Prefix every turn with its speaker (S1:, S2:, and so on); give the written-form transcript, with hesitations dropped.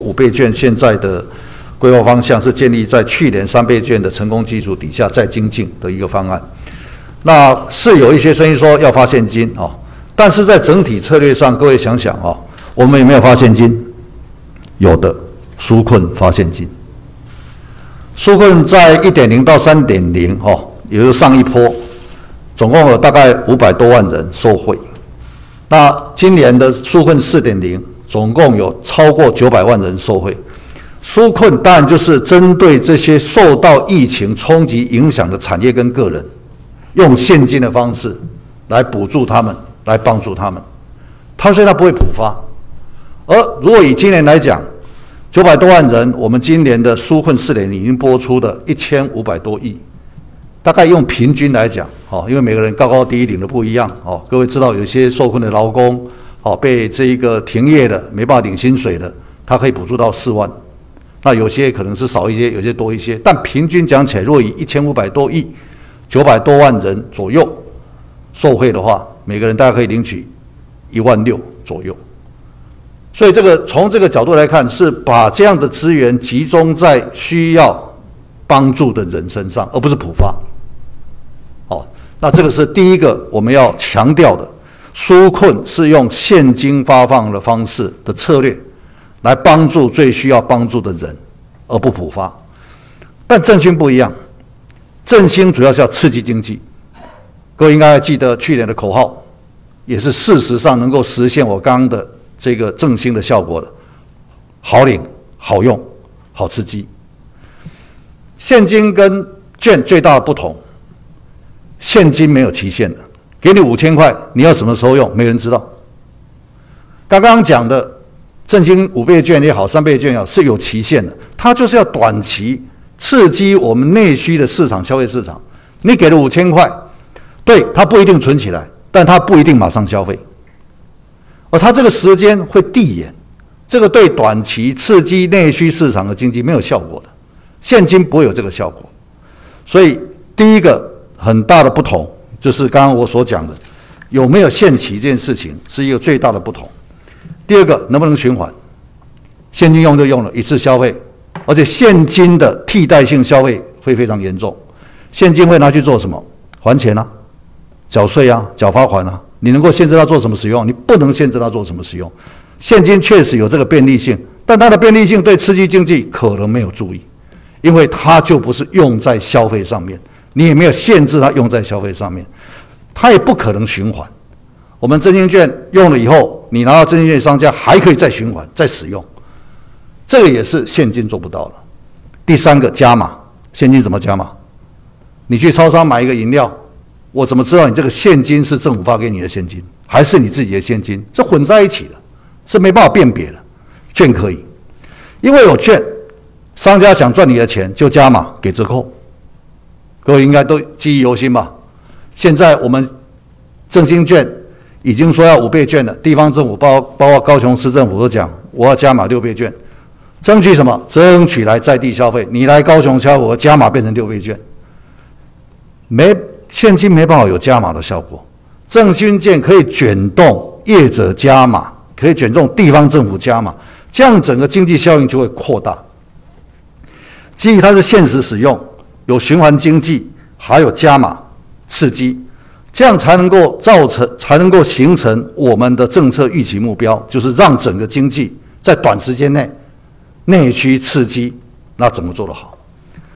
S1: 5倍券现在的规划方向是建立在去年3倍券的成功基础底下再精进的一个方案。那是有一些声音说要发现金哦，但是在整体策略上，各位想想哦，我们有没有发现金？有的，纾困发现金。纾困在 1.0 到 3.0 哦，也就是上一波，总共有大概500多万人受惠。那今年的纾困 4.0， 总共有超过900万人受惠。纾困当然就是针对这些受到疫情冲击影响的产业跟个人，用现金的方式来补助他们，来帮助他们。所以它不会普发。而如果以今年来讲，900多万人，我们今年的纾困4.0已经拨出的1500多亿，大概用平均来讲，因为每个人高高低低领的不一样，各位知道有些受困的劳工，被这一个停业的没办法领薪水的，他可以补助到4万，那有些可能是少一些，有些多一些，但平均讲起来，如果以1500多亿，900多万人左右受惠的话，每个人大概可以领取16000左右。所以从这个角度来看，是把这样的资源集中在需要帮助的人身上，而不是普发。那这个是第一个我们要强调的，纾困是用现金发放的方式的策略来帮助最需要帮助的人，而不普发。但振兴不一样，振兴主要是要刺激经济。各位应该还记得去年的口号，也是事实上能够实现我刚刚的这个振兴的效果的，好领、好用、好刺激。现金跟券最大的不同，现金没有期限的，给你5000块，你要什么时候用，没人知道。刚刚讲的振兴5倍券也好，3倍券也好，是有期限的，它就是要短期刺激我们内需的市场、消费市场。你给了5000块，对，它不一定存起来，但它不一定马上消费。而它这个时间会递延，这个对短期刺激内需市场的经济没有效果的，现金不会有这个效果。所以第一个很大的不同就是刚刚我所讲的，有没有限期这件事情是一个最大的不同。第二个，能不能循环？现金用就用了，一次消费，而且现金的替代性消费会非常严重。现金会拿去做什么？还钱啊，缴税啊，缴罚款啊。你能够限制它做什么使用？你不能限制它做什么使用。现金确实有这个便利性，但它的便利性对刺激经济可能没有注意，因为它就不是用在消费上面，你也没有限制它用在消费上面，它也不可能循环。我们振兴券用了以后，你拿到振兴券商家还可以再循环、再使用，这个也是现金做不到了。第三个加码，现金怎么加码？你去超商买一个饮料，我怎么知道你这个现金是政府发给你的现金，还是你自己的现金？是混在一起的，是没办法辨别的。券可以，因为有券，商家想赚你的钱就加码给折扣。各位应该都记忆犹新吧？现在我们振兴券已经说要5倍券了，地方政府包括高雄市政府都讲我要加码6倍券，争取什么？争取来在地消费。你来高雄消费，我加码变成6倍券，现金没办法有加码的效果，振兴券可以卷动业者加码，可以卷动地方政府加码，这样整个经济效应就会扩大。基于它是现实使用，有循环经济，还有加码刺激，这样才能够形成我们的政策预期目标，就是让整个经济在短时间内内需刺激，那怎么做得好？